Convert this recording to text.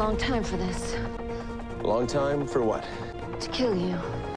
long time for this. A long time for what? To kill you.